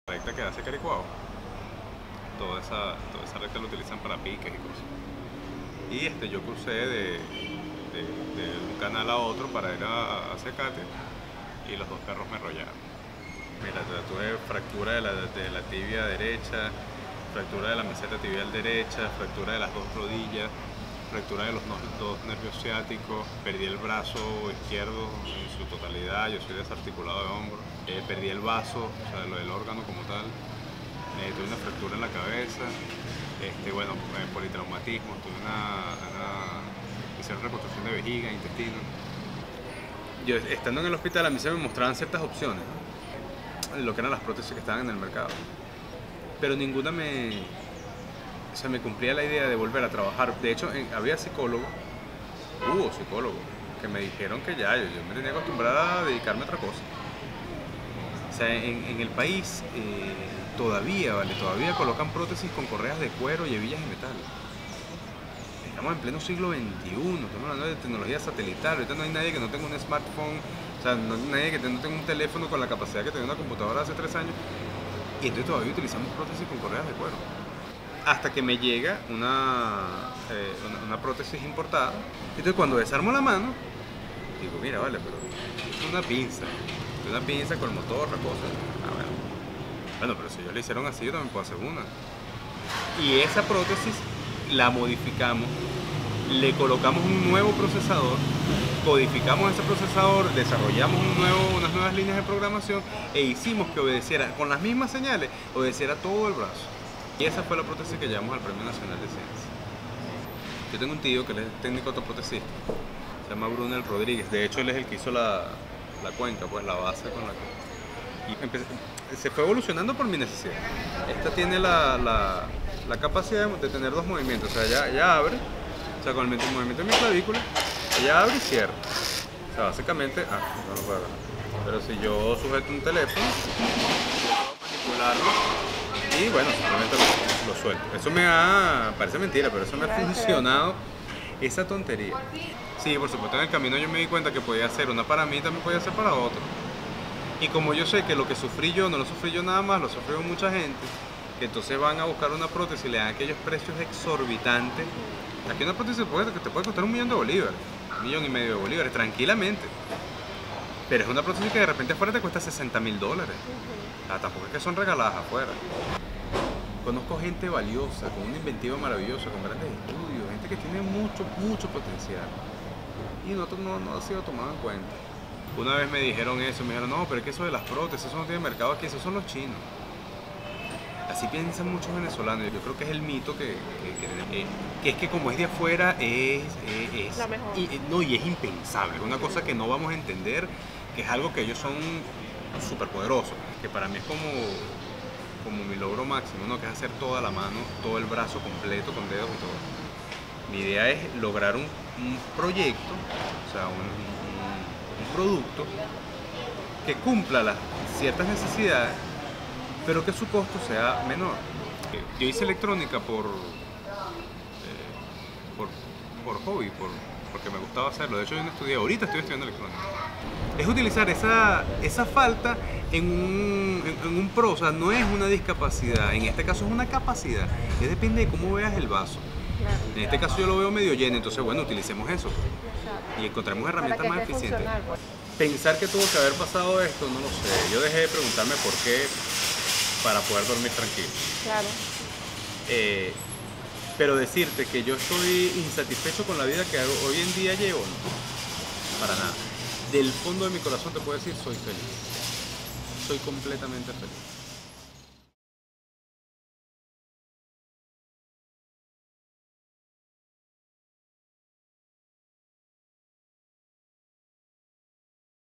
recta que hace Caricuao, toda esa recta la utilizan para piques y cosas. Y yo crucé de un canal a otro para ir a Secate y los dos carros me arrollaron. Mira, tuve fractura de la tibia derecha, fractura de la meseta tibial derecha, fractura de las dos rodillas, fractura de los dos nervios ciáticos, perdí el brazo izquierdo en su totalidad, yo soy desarticulado de hombro, perdí el vaso, o sea, lo del órgano como tal, tuve una fractura en la cabeza, politraumatismo, hicieron reconstrucción de vejiga, intestino. Yo estando en el hospital a mí se me mostraban ciertas opciones, ¿no? Lo que eran las prótesis que estaban en el mercado, pero ninguna me cumplía la idea de volver a trabajar. De hecho, hubo psicólogos que me dijeron que ya, yo me tenía que acostumbrar a dedicarme a otra cosa. O sea, en el país todavía colocan prótesis con correas de cuero y hebillas de metal. Estamos en pleno siglo XXI, estamos hablando de tecnología satelital. Ahorita no hay nadie que no tenga un smartphone, o sea, no hay nadie que no tenga un teléfono con la capacidad que tenía una computadora hace 3 años. Y entonces todavía utilizamos prótesis con correas de cuero. Hasta que me llega una prótesis importada. Entonces cuando desarmo la mano, digo, mira, vale, pero es una pinza con el motor, la cosa. Bueno, pero si ellos le hicieron así, yo también puedo hacer una. Y esa prótesis la modificamos, le colocamos un nuevo procesador, codificamos ese procesador, desarrollamos unas nuevas líneas de programación e hicimos que obedeciera, con las mismas señales, obedeciera todo el brazo. Y esa fue la prótesis que llevamos al Premio Nacional de Ciencia. Yo tengo un tío que él es técnico ortopedista, se llama Brunel Rodríguez. De hecho, él es el que hizo la cuenca, pues la base con la que... Y se fue evolucionando por mi necesidad. Esta tiene la capacidad de tener 2 movimientos. O sea, ya abre, o sea, con el movimiento de mi clavícula, ella abre y cierra. O sea, básicamente, no lo puedo ver. Pero si yo sujeto un teléfono, puedo manipularlo. Y bueno, simplemente lo suelto. Parece mentira, pero eso me ha funcionado, esa tontería. Sí, por supuesto, en el camino yo me di cuenta que podía hacer una para mí, también podía hacer para otro. Y como yo sé que lo que sufrí yo, no lo sufrí yo nada más, lo sufrió mucha gente, que entonces van a buscar una prótesis y le dan aquellos precios exorbitantes. Aquí una prótesis que te puede costar $1.000.000 de bolívares, $1.500.000 de bolívares, tranquilamente. Pero es una prótesis que de repente afuera te cuesta $60.000. Tampoco es que son regaladas afuera. Conozco gente valiosa, con una inventiva maravillosa, con grandes estudios, gente que tiene mucho potencial. Y nosotros no ha sido tomado en cuenta. Una vez me dijeron eso, me dijeron, no, pero es que eso de las prótesis, eso no tiene mercado aquí, esos son los chinos. Así piensan muchos venezolanos. Yo creo que es el mito que es que como es de afuera es la mejor. Y es impensable, es una cosa que no vamos a entender, que es algo que ellos son súper poderosos, que para mí es como mi logro máximo, ¿no? Que es hacer toda la mano, todo el brazo completo con dedos y todo. Mi idea es lograr un proyecto, o sea, un producto que cumpla ciertas necesidades, pero que su costo sea menor. Yo hice electrónica por hobby, porque me gustaba hacerlo. De hecho, yo no estudié, ahorita estoy estudiando electrónica. Es utilizar esa falta en un pro, o sea, no es una discapacidad, en este caso es una capacidad, que depende de cómo veas el vaso. Claro. En este caso yo lo veo medio lleno, entonces bueno, utilicemos eso y encontremos herramientas más eficientes. Pues. Pensar que tuvo que haber pasado esto, no lo sé. Yo dejé de preguntarme por qué para poder dormir tranquilo. Claro. Pero decirte que yo estoy insatisfecho con la vida que hoy en día llevo, no, para nada. Del fondo de mi corazón te puedo decir, soy feliz. Soy completamente feliz.